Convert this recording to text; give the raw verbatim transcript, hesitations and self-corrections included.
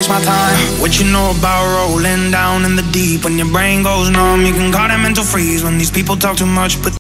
takes my time. What you know about rolling down in the deep? When your brain goes numb, you can call it mental freeze. When these people talk too much, but